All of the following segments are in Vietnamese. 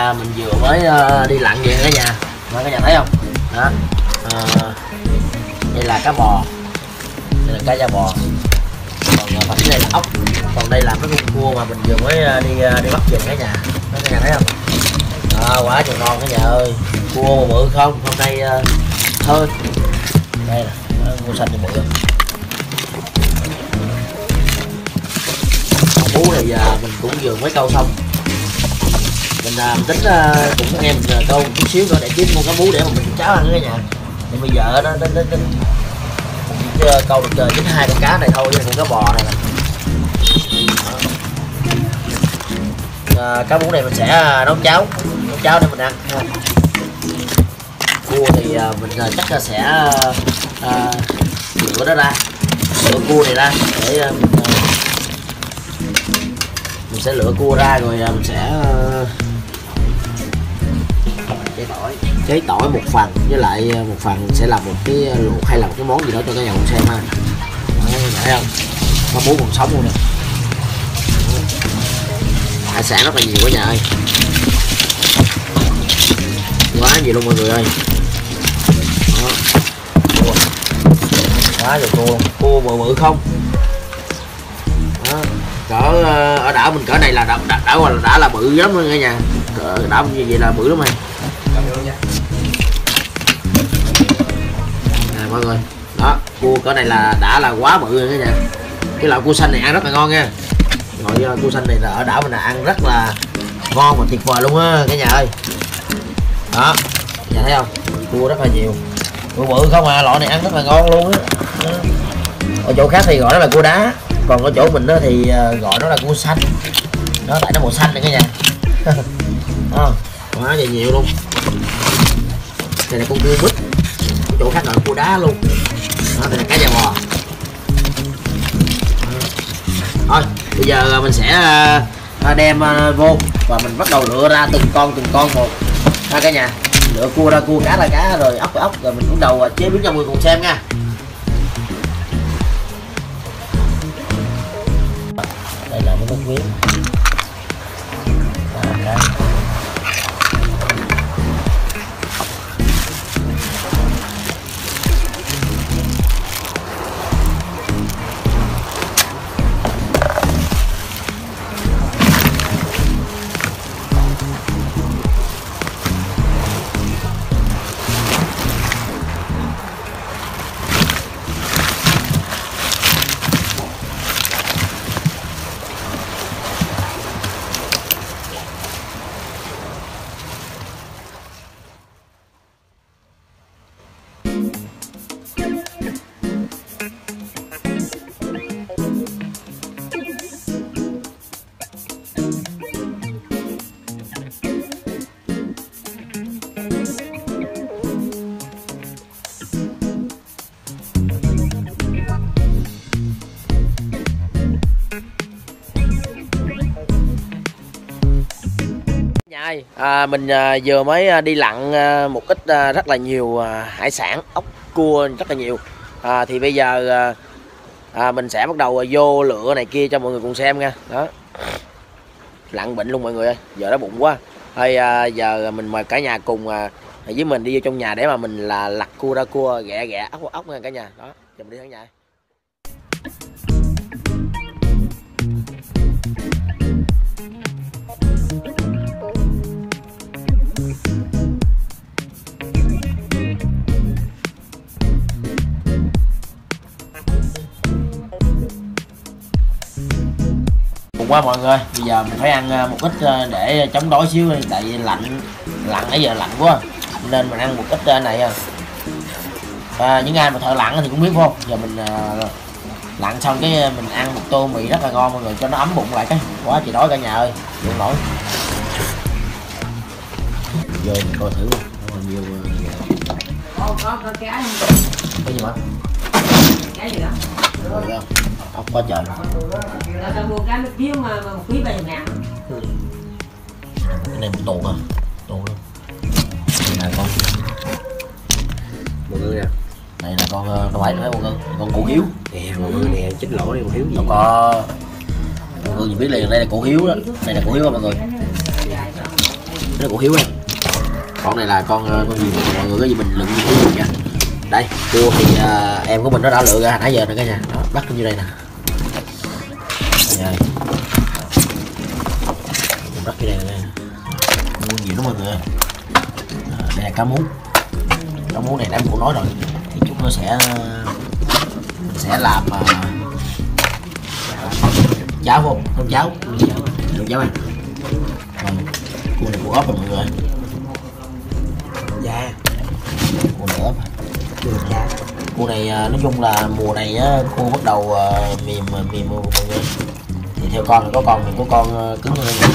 mình vừa mới đi lặn về cả nhà. Mà cả nhà thấy không? Đó. Đây là cá bò. Đây là cá da bò. Còn phần dưới đây là ốc. Còn đây là mấy con cua mà mình vừa mới đi bắt về cả nhà. Đó, cả nhà thấy không? Đó, quá trời ngon cả nhà ơi. Cua bự không? Hôm nay thôi. Đây nè, cua xanh thì bự. Bú này mình cũng vừa mới câu xong. Mình tính cũng anh em mình câu chút xíu nữa để kiếm con cá bú để mà mình cháo ăn cả nhà. Thì bây giờ nó câu được chính 2 con cá này thôi với con cá bò này nè. Cá bú này mình sẽ nấu cháo để mình ăn. Cua thì mình chắc là sẽ lựa nó ra, lựa cua này ra để mình sẽ lựa cua ra rồi mình sẽ cháy tỏi một phần, với lại một phần sẽ làm một cái luộc hay là một cái món gì đó cho cả nhà cùng xem ha. Thấy không? Có bú còn sống luôn nè. Hải sản rất là nhiều cả nhà ơi, quá nhiều luôn mọi người ơi. Đó. Quá nhiều cua bự không. Đó. Cỡ ở đảo mình cỡ này là đã là bự lắm luôn cả nhà. Đảo như vậy là bự lắm này. Mọi người, đó, cua cỡ này là đã là quá bự rồi cả nhà. Cái loại cua xanh này ăn rất là ngon nha. Loại cua xanh này là ở đảo mình là ăn rất là ngon và tuyệt vời luôn á cả nhà ơi. Đó, nhà thấy không? Cua rất là nhiều. Cua bự không à, loại này ăn rất là ngon luôn á. Ở chỗ khác thì gọi nó là cua đá, còn ở chỗ mình đó thì gọi nó là cua xanh. Đó, tại nó màu xanh này cả nhà. Đó, quá trời nhiều luôn. Đây là con cua bít, chỗ khác gọi là cua đá luôn. Đó, đây là cá da bò. Thôi bây giờ mình sẽ đem vô và mình bắt đầu lựa ra từng con một ha cả nhà. Lựa cua ra cua, cá ra cá, rồi ốc ra ốc, rồi mình cũng đầu chế biến cho mọi người cùng xem nha. Đây là mấy con miếng. Mình vừa mới đi lặn một ít rất là nhiều hải sản, ốc, cua rất là nhiều. Thì bây giờ mình sẽ bắt đầu vô lựa này kia cho mọi người cùng xem nha. Đó, lặn bệnh luôn mọi người ơi, giờ đói bụng quá. Thôi giờ mình mời cả nhà cùng với mình đi vô trong nhà để mà mình là lặt cua ra cua, ghẹ ốc nha cả nhà. Đó, giờ mình đi thẳng nhà. Quá mọi người, bây giờ mình phải ăn một ít để chống đói xíu đi, tại vì lạnh nãy giờ lạnh quá nên mình ăn một ít này. Những ai mà thợ lặn thì cũng biết không, giờ mình lặn xong cái mình ăn một tô mì rất là ngon mọi người, cho nó ấm bụng lại cái quá trời đói cả nhà ơi, đừng nổi. Vô mình coi thử còn nhiều có cá không? Có gì mà cá gì đó ốc quá trời. Tao mua cá nước kiếng mà một ký 30.000. Cái này một tuột à, tuột luôn. Đây là con mọi người nè, này là con phải nói mọi người, con cụ hiếu nè mọi người nè, chính lỗ này cụ hiếu gì đâu có mọi người biết liền, đây là cụ hiếu đó, đây là cụ hiếu đó mọi người. Cái đó củ hiếu em. Con này là con gì mọi người có gì mình lượm như thế nha. Đây cua thì em của mình nó đã lựa ra nãy giờ rồi cả nhà, nó bắt như đây nè. Đây mình bắt như đây nè, mua nhiều lắm mọi người. Đây là cá mú. Cá mú này đã cụ nói rồi thì chúng nó sẽ làm cháo không? Không cháo, được cháo ăn. Cua này cua ốp rồi mọi người. Dạ. Cua này ốp. Cua này nói chung là mùa này á, cua bắt đầu mềm mọi người. Thì theo con thì có con mình có con cứng hơn này.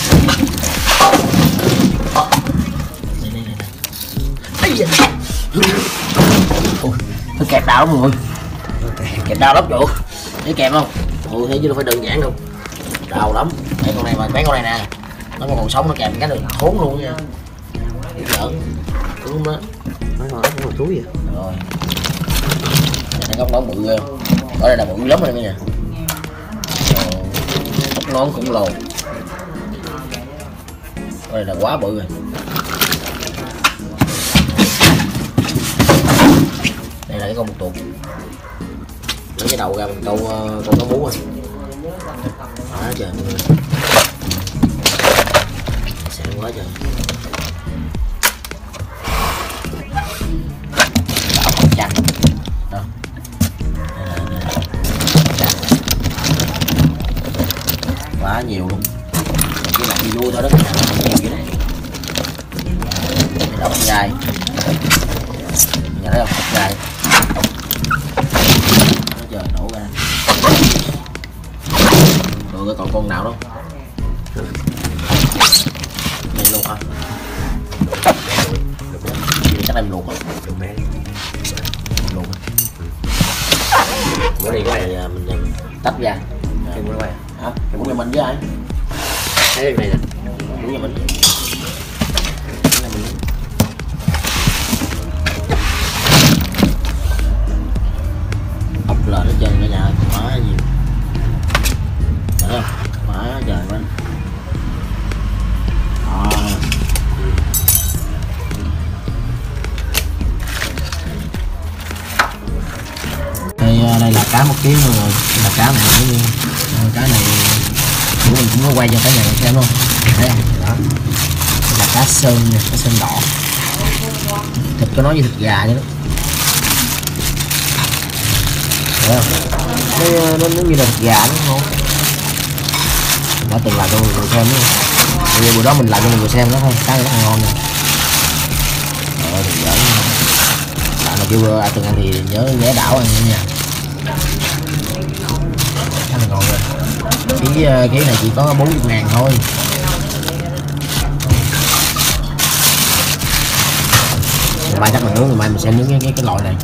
Ui, nó kẹp đau lắm mọi người. Kẹp đau lắm chủ. Thấy kẹp không? Ui thế chứ đâu phải đơn giản đâu. Đau lắm. Mấy con này mà mấy con này nè, nó còn sống nó kẹp cái đường thốn luôn nha. Giỡn. Đúng đó. Mấy con ốc nó thúi vậy. Rồi. Này góc đó bự ghê. Ở đây là bự lắm rồi nha. Ốc nón khủng lồ. Ở đây là quá bự rồi. Đây là cái con bột tuột. Lấy cái đầu ra mình câu con cá mú rồi. Quá trời mọi người. Sẽ quá trời. Chặt đó. Quá nhiều luôn, chỉ là đi vui thôi đó, nhiều cái này ốc gai, nhà thấy không, ốc gai giờ nổ ra rồi, còn con nào đâu này luôn hả? Chắc em luộc rồi, luộc bữa đi cái này mình tách ra. Em muốn quay Hả? Em muốn nhà mình với ai? thấy cái này nè. Muốn nhà mình. Ốc lờ nó chân cả nhà, quá nhiều. Thấy không? Quá trời quá. Đây là cá 1 kg mọi người. Đây là cá này giống như cá này của mình cũng có quay cho cả nhà xem luôn. Thấy không? Đó. Đây là cá sơn nè, cá sơn đỏ. Thịt có nó như thịt gà vậy đó. Thấy không? Nó như là thịt gà đúng không? Mình đã từng làm cho mọi người xem đúng không? Bây giờ bữa đó mình làm cho mọi người xem đó thôi, cá này rất là ngon nha. Thì giỡn. Bạn nào chưa từng ăn thì nhớ ghé đảo ăn nha. Rất là ngon rồi. Cái này chỉ có 40.000 thôi. Ngày mai chắc mình nướng, ngày mai mình sẽ nướng cái loại này.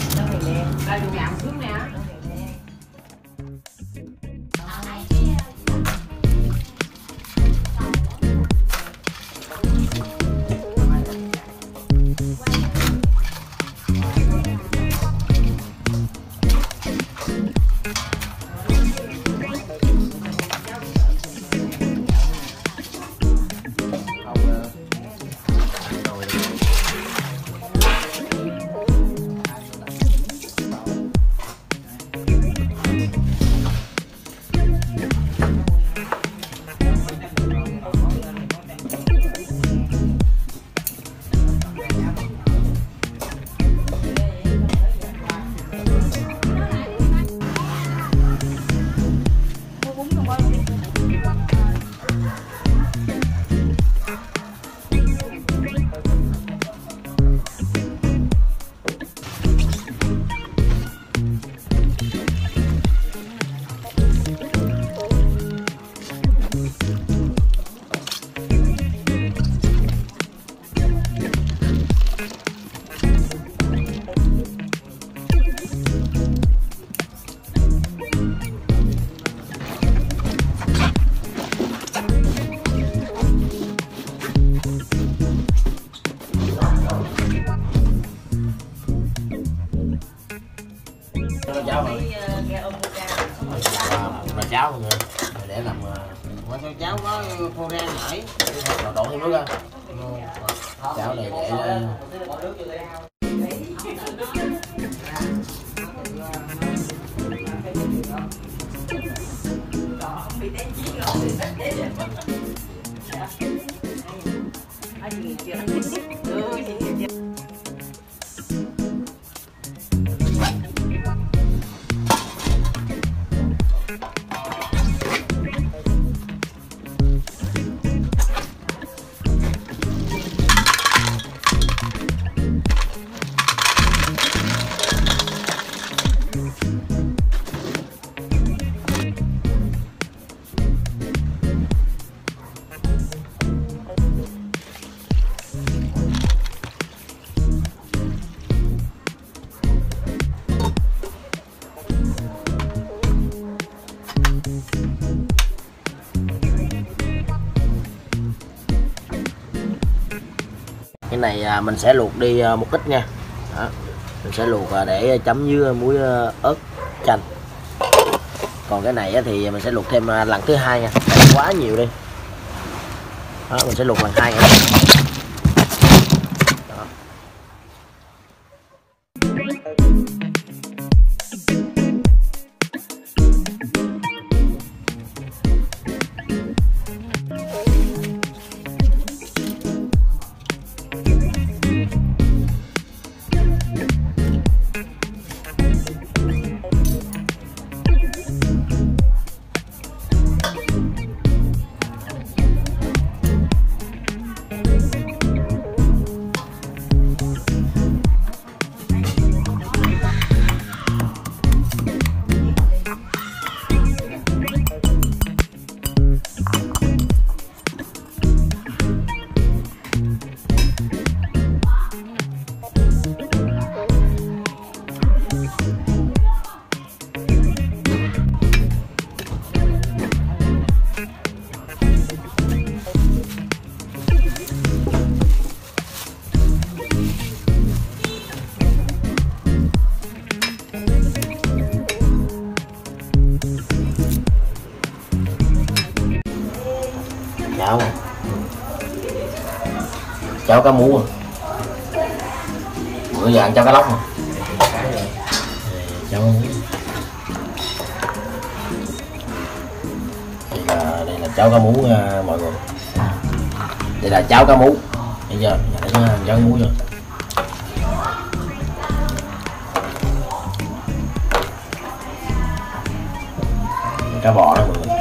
cháo mọi người để làm Mà sao cháu có khô rang vậy? Đổ thêm nước ra. Chảo này để cái này mình sẽ luộc đi một ít nha. Đó. Mình sẽ luộc để chấm với muối ớt chanh. Còn cái này thì mình sẽ luộc thêm lần thứ hai nha, quá nhiều đi. Đó, mình sẽ luộc lần 2 nha. Đó. Cháo cá mú à. Bữa giờ ăn cháo cá lóc à. Cháo cá mú. Đây là cháo cá mú nha mọi người. Đây là cháo cá mú. Bây giờ để nó ăn cháo cá mú cho. Cá bò đó mọi người.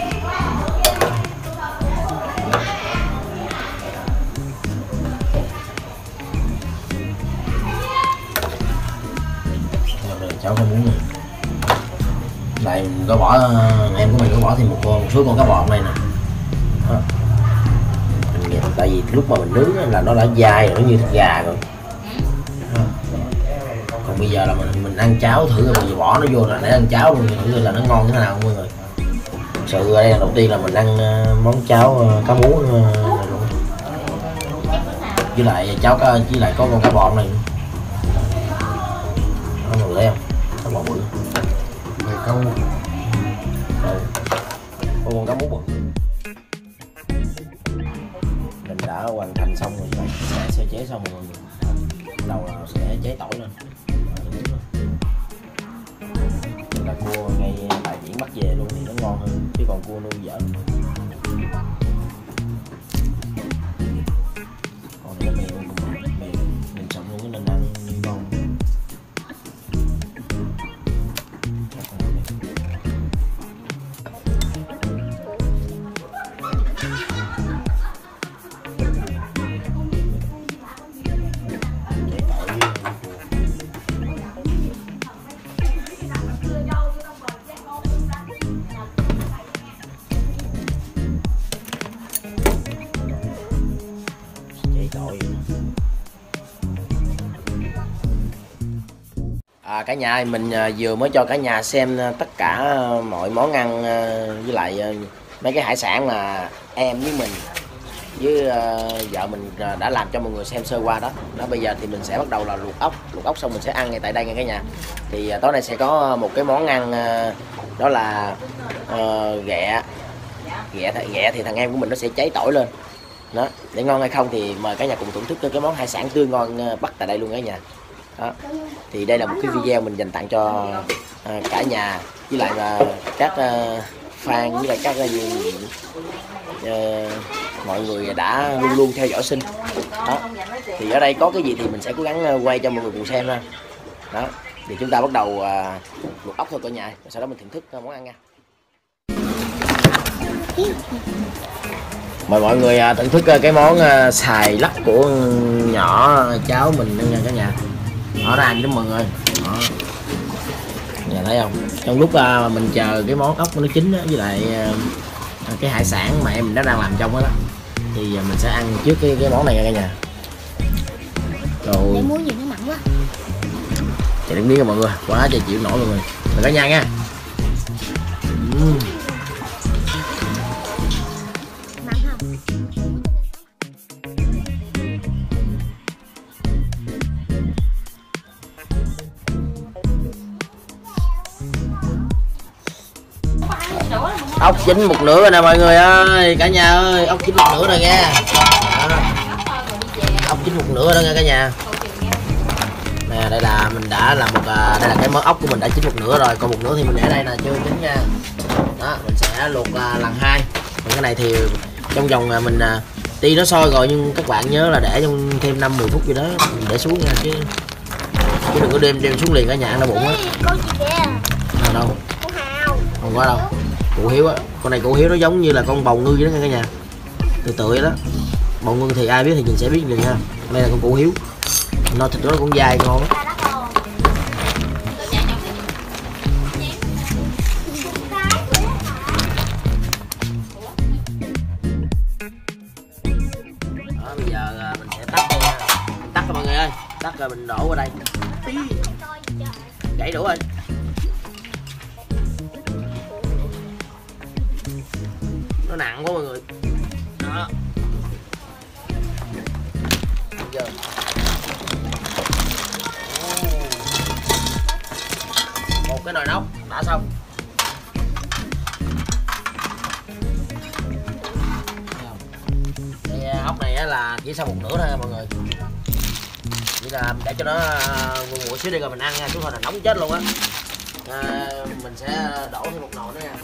Cháo cá mú này. Đây mình có bỏ, em của mình có bỏ thêm một số con cá bò này nè. Đó. Tại vì lúc mà mình nướng là nó đã dai rồi, nó như thịt gà rồi. Đó. Còn bây giờ là mình ăn cháo thử rồi, bây giờ bỏ nó vô là để ăn cháo luôn, thử là nó ngon thế nào mọi người. Thật sự đây là đầu tiên là mình ăn món cháo cá mú này luôn. Với lại cháo cá, với lại có con cá bò này. Đó, mọi người thấy không? Cá bò bự. Mày câu. Con cá mú bự. Mình đã hoàn thành xong rồi, sẽ sơ chế xong rồi. Đầu là sẽ chế tỏi lên. Là cua ngay tại biển bắt về luôn thì nó ngon hơn, chứ còn cua nuôi dở. Còn cái mềm sống luôn, nên ăn ngon. Cả nhà ơi, mình vừa mới cho cả nhà xem tất cả mọi món ăn với lại mấy cái hải sản mà em với mình với vợ mình đã làm cho mọi người xem sơ qua đó. Bây giờ thì mình sẽ bắt đầu là luộc ốc xong mình sẽ ăn ngay tại đây nha cả nhà. Thì tối nay sẽ có một cái món ăn đó là ghẹ ghẹ thì thằng em của mình nó sẽ cháy tỏi lên đó. Để ngon hay không thì mời cả nhà cùng thưởng thức cái món hải sản tươi ngon bắt tại đây luôn cả nhà đó. Thì đây là một cái video mình dành tặng cho cả nhà với lại các fan với lại các mọi người đã luôn luôn theo dõi Sinh đó. Thì ở đây có cái gì thì mình sẽ cố gắng quay cho mọi người cùng xem ha đó. Thì chúng ta bắt đầu luộc ốc thôi cả nhà, sau đó mình thưởng thức món ăn nha. Mời mọi người thưởng thức cái món xài lắc của nhỏ cháu mình nha cả nhà. Nó ra ăn đó mọi người đó. Nhà thấy không, trong lúc mình chờ cái món ốc nó chín đó, với lại cái hải sản mà em mình đã đang làm trong đó, thì mình sẽ ăn trước cái món này nha cả nhà. Rồi muối gì nó mặn quá. Chạy đứng miếng nha mọi người, quá trời chịu nổi mọi người. Mời cả nhà nha. Mặn không? Ốc chín một nửa rồi nè mọi người ơi, cả nhà ơi, ốc chín một nửa rồi nha. Ốc chín một nửa rồi đó nha cả nhà. Nè, đây là mình đã làm đây là cái món ốc của mình đã chín một nửa rồi, còn một nửa thì mình để đây nè, chưa chín nha. Đó, mình sẽ luộc lần hai. Còn cái này thì trong vòng mình tuy nó sôi rồi nhưng các bạn nhớ là để trong thêm 5-10 phút gì đó mình để xuống nha, chứ đừng có đem xuống liền cả nhà ăn đau bụng á. Con gì kìa? Nào đâu? Con hào. Không có đâu. Cụ Hiếu á, con này cụ Hiếu nó giống như là con bầu ngư vậy đó cả nhà. Tự vậy đó. Bầu ngư thì ai biết thì mình sẽ biết liền nha. Đây là con cụ Hiếu. Nó thịt nó cũng dai ngon á. Đó, bây giờ mình sẽ tắt đây nha. Mình tắt rồi mọi người ơi. Tắt rồi mình đổ vào đây. Gãy đủ rồi. Nó nặng quá mọi người đó. Giờ một cái nồi nóc đã xong. Cái ốc này là chỉ sau một nửa thôi mọi người, chỉ là để cho nó nguội xíu đi rồi mình ăn nha, chứ thôi là nóng chết luôn á. Mình sẽ đổ thêm một nồi nữa nha.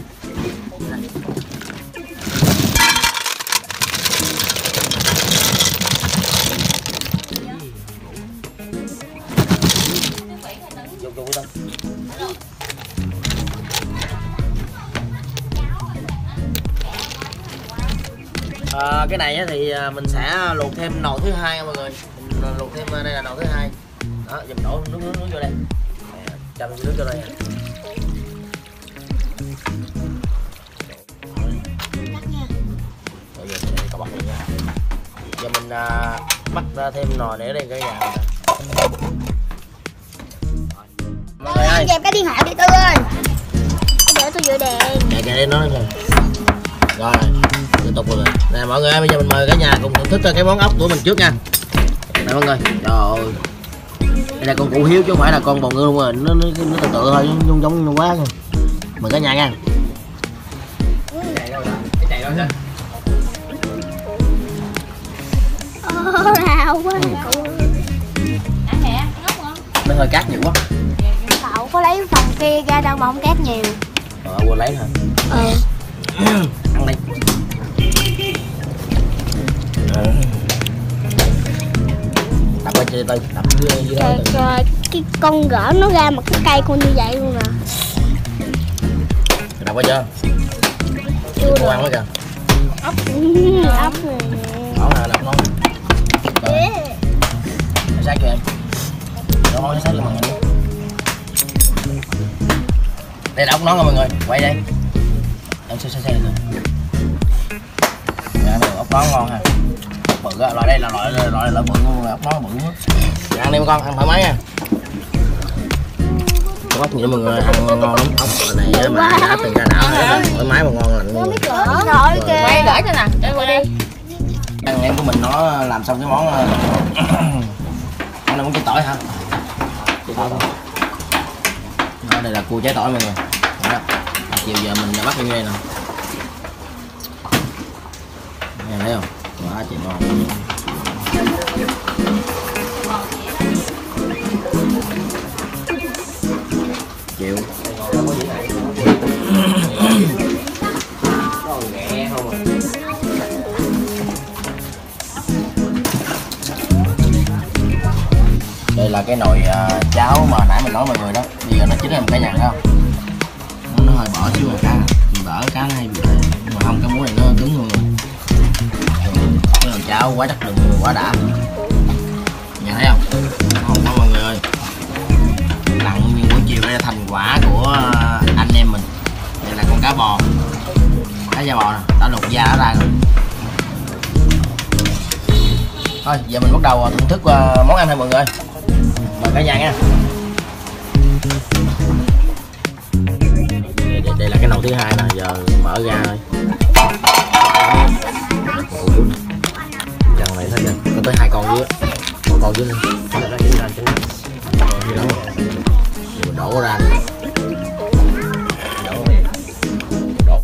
Cái này thì mình sẽ luộc thêm nồi thứ hai mọi người, mình luộc thêm đây là nồi thứ hai đó. Giờ mình đổ nước vô đây, cho nước vô đây nha. Rồi giờ mình có bật đi nha. Giờ mình bắt ra thêm nồi để ở đây cả nhà. Mọi người ơi, dẹp cái điện thoại đi Tư ơi, để tôi dựa đèn. Dạ kìa nó rồi. Rồi tiếp tục rồi. Nè mọi người ơi, bây giờ mình mời cả nhà cùng thưởng thức cái món ốc của mình trước nha. Nè mọi người, trời ơi, đây là con cụ Hiếu chứ không phải là con bầu ngư luôn rồi, nó tự thôi, nó giống quá nha. Mời cả nhà nha. Rào quá. Nó hơi cát nhiều quá. Cậu có lấy phòng kia ra đâu mà không cát nhiều. Quên lấy hả? Ăn đi. Đập qua chơi tôi, đập dưới đó. Trời, cái con gỡ nó ra một cái cây con như vậy luôn nè. Đập qua chưa? Chưa cô ăn quá kìa. Ốc. Ốc này. Đó là làm ngon. Sát cho em. Nó món sát cho mọi người. Đây là ốc nón rồi mọi người, quay đây. Em xe rồi. Dạ, ốc nón ngon ha. Bự á, loại đây là loại bự luôn, ốc nón bự quá. Dạ, ăn đi con, ăn thoải mái nha. Ốc gì mọi người, ăn ngon lắm. Ốc này mà đã từng ra não thoải mái mà ngon lành luôn. Rồi kìa. Quay gửi cho nè, đây qua đi. Anh em của mình nó làm xong cái món ăn là món trái tỏi hả? Trái tỏi thôi. Đó, đây là cua trái tỏi mọi người. Đó. Chiều giờ mình đã bắt như đây nè. Nghe thấy không? Quá trời ngon. Chịu. Nghe không à. Đây là cái nồi cháo mà nãy mình nói mọi người đó. Bây giờ nó chín em cả nhà thấy không? Nó hơi bỏ xíu rồi cá. Mình bở cá nó hay bị nhưng mà không, cái muỗng này nó cứng luôn rồi. Cái nồi cháo quá chất lượng, quá đã. Nhà thấy không? Ngon quá mọi người ơi. Lặn buổi chiều đây là thành quả của anh em mình. Đây là con cá bò, cá da bò nè, đã luộc da nó ra rồi. Thôi giờ mình bắt đầu thưởng thức món ăn thôi mọi người. Mời cả nhà nha. Đây là cái nồi thứ hai nè, giờ mở ra thôi. Dần này thấy chưa? Có tới 2 con dưới, một con dưới nữa. Mình đổ ra. Đổ.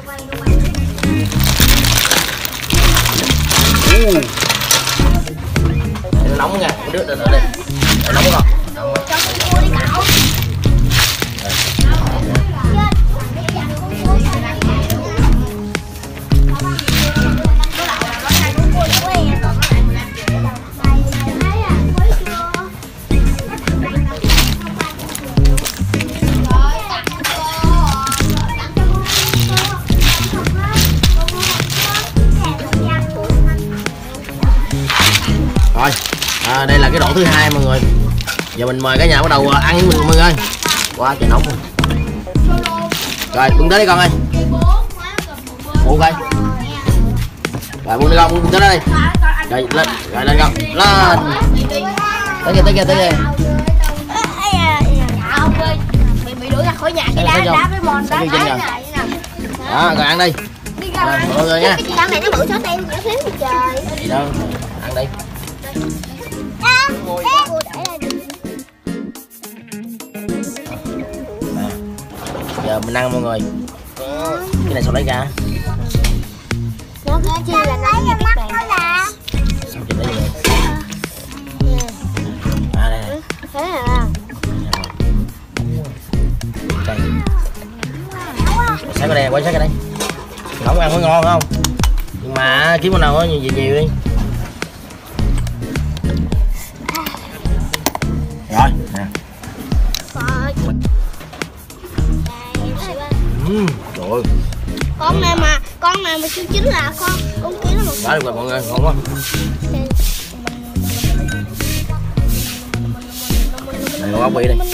Nó nóng nha, cái nước từ từ đi. Nó nóng không? Nóng quá. Rồi, đây là cái đổ thứ hai mọi người. Giờ mình mời cả nhà bắt đầu ăn với mình mọi người ơi. Quá trời nóng rồi. Rồi, bưng tới đi con ơi. Ok. Rồi bưng đi con, bưng tới đây. Rồi lên, rồi lên con. Lên. Tới kìa. Bị đuổi ra khỏi nhà cái đá với mòn đá đó, rồi ăn đi. Rồi, mọi người nha. cái chị này nó bự số tem dễ xíu trời. Gì đâu, ăn đi. Giờ mình ăn mọi người. Cái này sao lấy ra? Nó cái chi là nó như các bạn. Sao chị lấy vậy? À đây này. Thế à. Đây. Sát cái đây, quay sát cái đây. Không ăn có ngon không? Nhưng mà kiếm con nào có nhiều nhiều đi. Rồi nè. Trời ơi. Con này mà chưa chín là con kia nó một. Đó được rồi mọi người, ngon quá. Đây con ốc bi đi.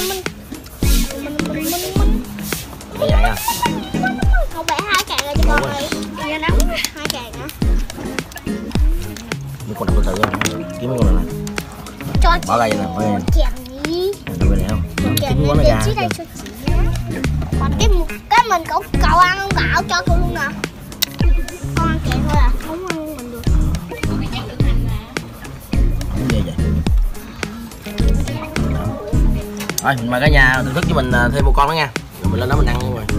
Đây nha. Không phải 2 càng rồi cho con ơi. Ra nóng 2 càng hả? Mấy con đập từ từ kiếm mấy con này nè. Cho Bỏ ra vậy nè, bỏ ra. chèn gì? Đập bên này không? Chín quá nó ra. Còn cái mình cậu ăn không cậu cho tôi luôn nè. Con ăn kẹo thôi à, không ăn mình được. Không gì vậy? Rồi mình mời cả nhà thưởng thức cho mình thêm một con nữa nha. Rồi mình lên đó mình ăn luôn rồi.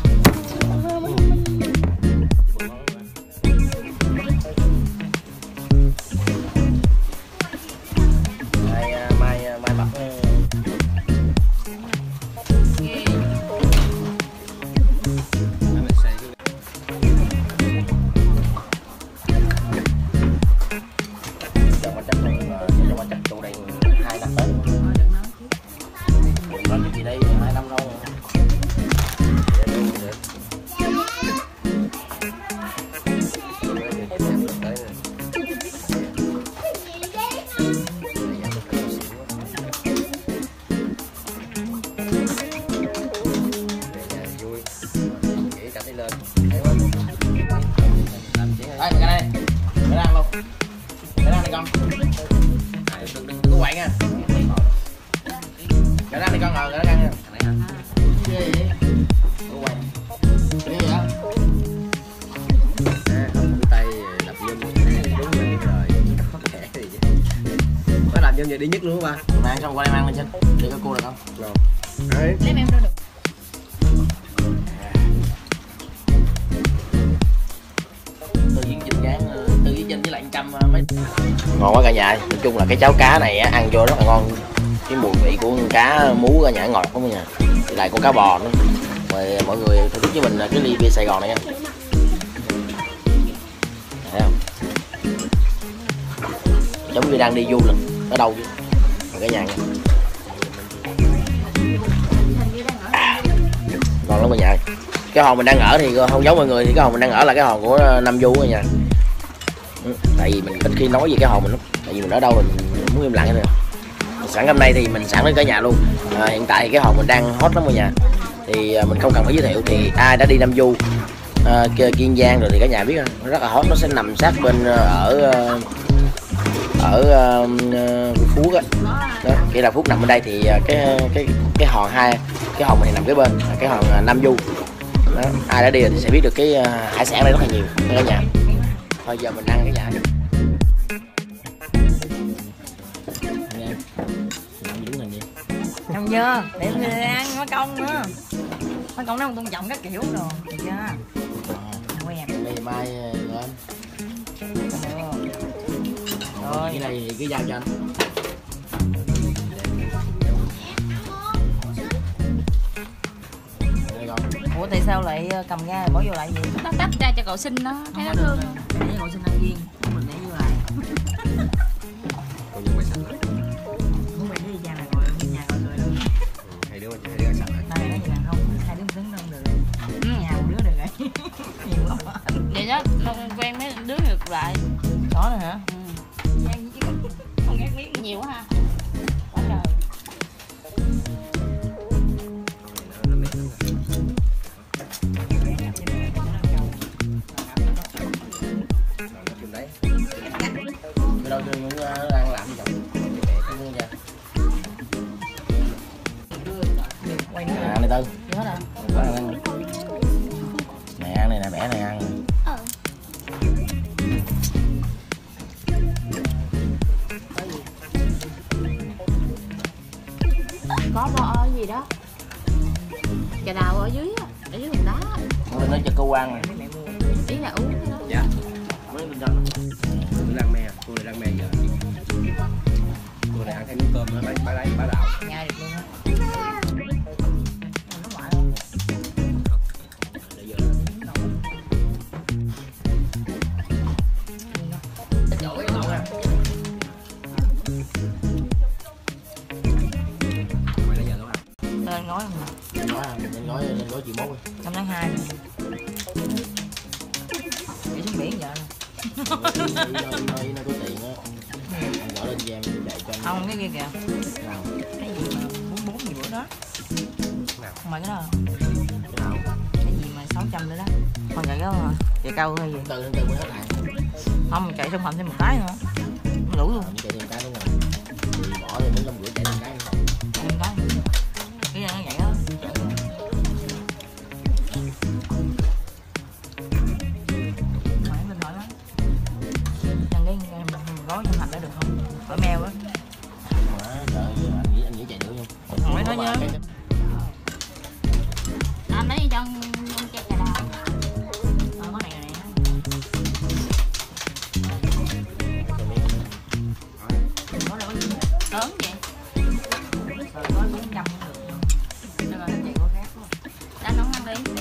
Mai bắp đây cái này cái ăn luôn, cái ăn đi con, đừng có quậy nha, cái ăn đi con, cái ăn nha, cái gì vậy, quậy, cái gì vậy, Không tay lập nhân đúng rồi, có làm nhân vậy đi nhất luôn hả ba? mình ăn xong qua đây mang lên trên, để có cô được không? Rồi, đấy. Lấy em đâu được. Tự nhiên chín dáng 200 mấy. Ngon quá cả nhà. Nói chung là cái cháo cá này á, ăn vô rất là ngon. Cái mùi vị của cá mú cả nhà ngọt lắm nha. Lại con cá bò nữa. Mời mọi người thưởng thức với mình cái ly bia Sài Gòn này nha. Thấy không? Giống như đang đi du lịch ở đâu chứ. Cả nhà nha. Ngon lắm cả nhà. Cái hòn mình đang ở thì không giống mọi người, thì cái hòn mình đang ở là cái hòn của Nam Du cả nhà. Tại vì mình ít khi nói về cái hòn mình lắm. Tại vì mình ở đâu mình muốn im lặng thôi. Sẵn hôm nay thì mình sẵn đến cả nhà luôn. Hiện tại cái hòn mình đang hot lắm cả nhà. Thì mình không cần phải giới thiệu, thì ai đã đi Nam Du Kiên Giang rồi thì cả nhà biết nó rất là hot. Nó sẽ nằm sát bên ở Phú á. Đó, khi là Phú nằm bên đây thì cái hòn cái hòn này nằm kế bên, cái hòn Nam Du. Đó, ai đã đi rồi thì sẽ biết được cái hải sản đây rất là nhiều cả nhà. Thôi giờ mình ăn cái nhà. Không chưa? Để mình ăn mất công nữa. Mất công nó không tôn trọng các kiểu rồi, được chưa? Quen. Đây mai lên. Rồi cái này thì cứ giao cho anh. Ủa tại sao lại cầm ra bỏ vô lại vậy? Nó tách ra cho cậu xin nó, thấy nó thương. Để cho cậu xin ăn riêng, mình để vô lại. Còn những bài sạch lắm. Muốn mày đi ra là ngồi ở nhà ngồi cười luôn. Hai đứa sạch rồi. Này nói gì là không, hai đứa đứng không được. Nhà một đứa được rồi. Nhiều lắm. Vậy đó, nó quen mấy đứa ngược lại. Có rồi hả? Không ghét biết nhiều quá ha. Quá trời. Đâu tôi muốn đang làm gì vậy? Quay nữa. Ăn này Tư. Nhớ nè. Này ăn này nè, bẻ này ăn. Có bo ở gì đó. Cà đào ở dưới á, ở dưới hòn đá. Nó cho cô ăn này. Ý là uống cái đó. Dạ. Mới lên chân. Tôi đang me, cô này đang me giờ. Cô này ăn thêm miếng cơm nữa, bá đạo. Nhà được luôn á. Lên nói không? Lên gói chị 1 đi. 5 tháng 2 đi xuống biển vậy Nơi có tiền á. Gõ lên cho em để cho anh. không cái kia kìa Nào. cái gì mà 44 gì bữa đó không phải cái đó Cái nào? cái gì mà 600 nữa đó còn chạy đó mà chạy câu hay gì Từ mới hết hàng. không chạy xong hầm thêm một cái nữa đủ luôn Chạy thêm cái đúng rồi. Thì bỏ thêm 450 chạy thêm cái nữa. thêm cái cái nó vậy đó hỏi mình hỏi đó nhân cái gói trong hạch đó được không hỏi mèo á Trời ơi, anh nghĩ chạy được không? hỏi nó nhớ Anh lấy cho cà đào. có này này có đâu Lớn vậy. có 400 cũng được được rồi anh chạy qua khác luôn Anh nấu ăn đi.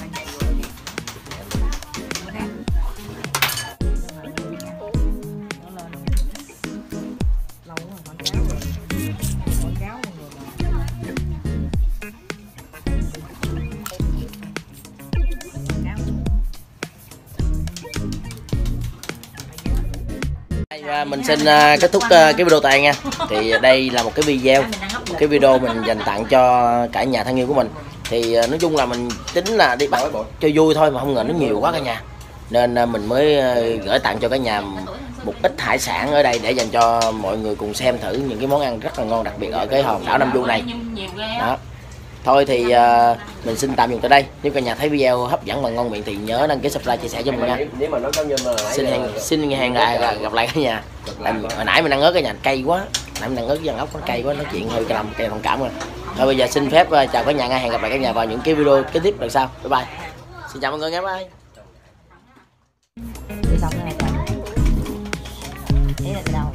Mình xin kết thúc cái video tại nha. Thì đây là một cái video, mình dành tặng cho cả nhà thân yêu của mình. Thì nói chung là mình tính là đi bắt cho vui thôi mà không ngờ nó nhiều quá cả nhà, nên mình mới gửi tặng cho cả nhà một ít hải sản ở đây để dành cho mọi người cùng xem thử những cái món ăn rất là ngon, đặc biệt ở cái hòn đảo Nam Du này. Đó. Thôi thì mình xin tạm dừng tại đây. Nếu cả nhà thấy video hấp dẫn và ngon miệng thì nhớ đăng ký subscribe, chia sẻ cho mình nha. Nếu mà nó có nhân là Xin hẹn gặp lại cả nhà. Hồi nãy mình ăn ớt cả nhà cay quá, nãy mình ăn ớt với ốc nó cay quá, nói chuyện hơi làm cây thông cảm rồi. Thôi bây giờ xin phép chào cả nhà nha, hẹn gặp lại cả nhà vào những cái video kế tiếp lần sau. Bye bye. Xin chào mọi người nha, bye. đi xong cái này Ý là từ đầu.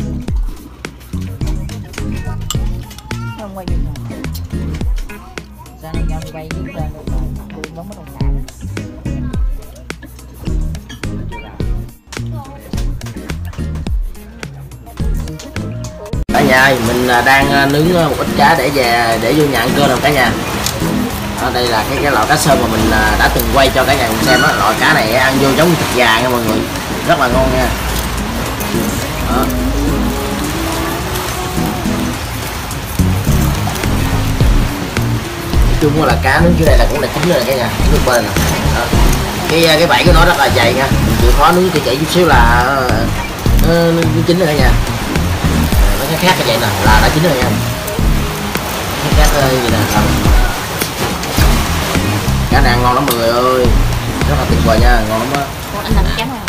Không quay được rồi. Sao này cho quay với lên rồi bấm cái đồng lại. Cả nhà ơi, mình đang nướng một ít cá để về để vô nhà ăn cơm rồi cả nhà. Đây là cái loại cá sơm mà mình đã từng quay cho cả nhà cùng xem á. Loại cá này ăn vô giống như thịt gà nha mọi người, rất là ngon nha. Đó. Nói chung là cá nướng dưới đây là cũng là chín rồi cả nhà, nước bên nè. Cái vảy của nó rất là dày nha, mình chịu khó nướng kỹ chút xíu là nó chín rồi cả nhà. Cái khác như vậy nè là đã chín rồi nha. Cái khác gì nè. Cá này ăn ngon lắm mọi người ơi, rất là tuyệt vời nha, ngon lắm á. Anh làm chén nào?